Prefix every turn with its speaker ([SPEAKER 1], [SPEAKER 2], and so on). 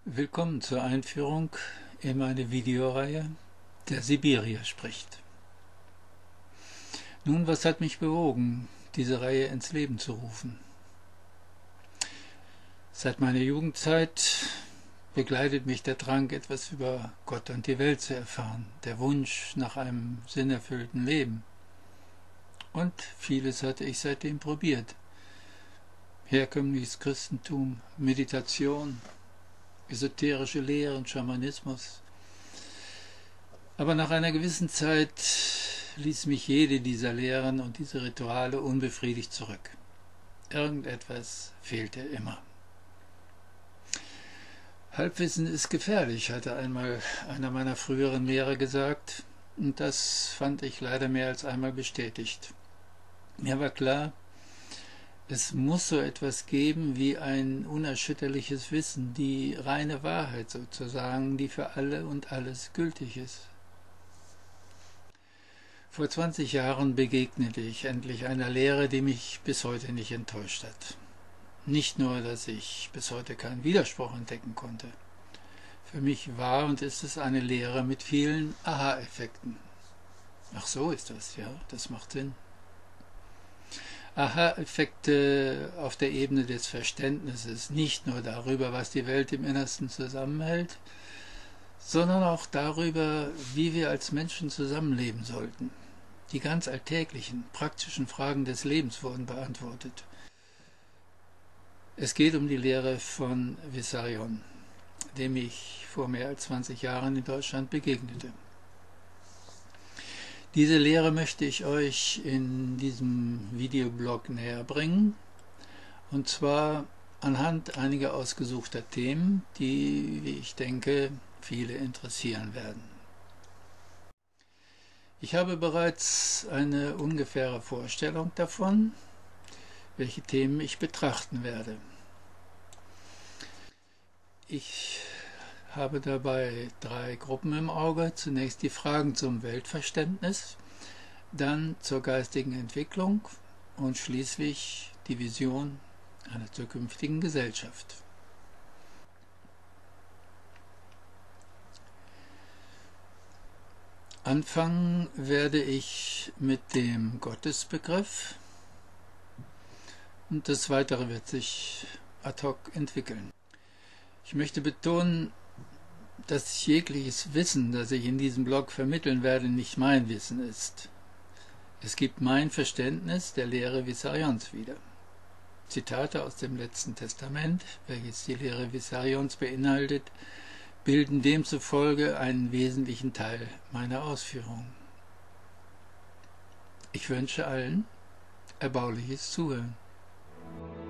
[SPEAKER 1] Willkommen zur Einführung in meine Videoreihe Der Sibirier spricht. Nun, was hat mich bewogen, diese Reihe ins Leben zu rufen? Seit meiner Jugendzeit begleitet mich der Drang, etwas über Gott und die Welt zu erfahren, der Wunsch nach einem sinnerfüllten Leben. Und vieles hatte ich seitdem probiert. Herkömmliches Christentum, Meditation, esoterische Lehren, Schamanismus. Aber nach einer gewissen Zeit ließ mich jede dieser Lehren und diese Rituale unbefriedigt zurück. Irgendetwas fehlte immer. Halbwissen ist gefährlich, hatte einmal einer meiner früheren Lehrer gesagt, und das fand ich leider mehr als einmal bestätigt. Mir war klar, es muss so etwas geben wie ein unerschütterliches Wissen, die reine Wahrheit sozusagen, die für alle und alles gültig ist. Vor 20 Jahren begegnete ich endlich einer Lehre, die mich bis heute nicht enttäuscht hat. Nicht nur, dass ich bis heute keinen Widerspruch entdecken konnte. Für mich war und ist es eine Lehre mit vielen Aha-Effekten. Ach so ist das, ja, das macht Sinn. Aha-Effekte auf der Ebene des Verständnisses, nicht nur darüber, was die Welt im Innersten zusammenhält, sondern auch darüber, wie wir als Menschen zusammenleben sollten. Die ganz alltäglichen, praktischen Fragen des Lebens wurden beantwortet. Es geht um die Lehre von Vissarion, dem ich vor mehr als 20 Jahren in Deutschland begegnete. Diese Lehre möchte ich euch in diesem Videoblog näher bringen, und zwar anhand einiger ausgesuchter Themen, die, wie ich denke, viele interessieren werden. Ich habe bereits eine ungefähre Vorstellung davon, welche Themen ich betrachten werde. Ich habe dabei 3 Gruppen im Auge. Zunächst die Fragen zum Weltverständnis, dann zur geistigen Entwicklung und schließlich die Vision einer zukünftigen Gesellschaft. Anfangen werde ich mit dem Gottesbegriff und das Weitere wird sich ad hoc entwickeln. Ich möchte betonen, dass jegliches Wissen, das ich in diesem Blog vermitteln werde, nicht mein Wissen ist. Es gibt mein Verständnis der Lehre Vissarions wieder. Zitate aus dem Letzten Testament, welches die Lehre Vissarions beinhaltet, bilden demzufolge einen wesentlichen Teil meiner Ausführungen. Ich wünsche allen erbauliches Zuhören.